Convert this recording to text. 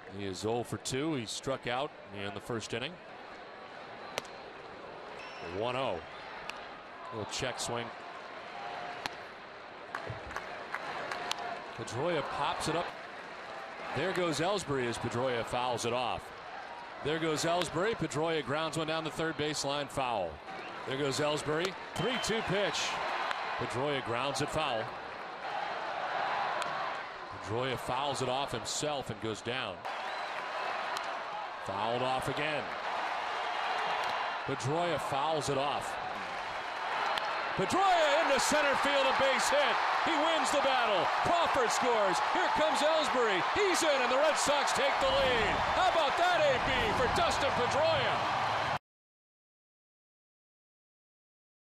He is 0 for 2. He struck out in the first inning. 1-0. Little check swing. Pedroia pops it up. There goes Ellsbury as Pedroia fouls it off. There goes Ellsbury. Pedroia grounds one down the third baseline, foul. There goes Ellsbury. 3-2 pitch. Pedroia grounds it foul. Pedroia fouls it off himself and goes down. Fouled off again. Pedroia fouls it off. Pedroia into center field, a base hit. He wins the battle. Crawford scores. Here comes Ellsbury. He's in, and the Red Sox take the lead. How about that, AB, for Dustin Pedroia?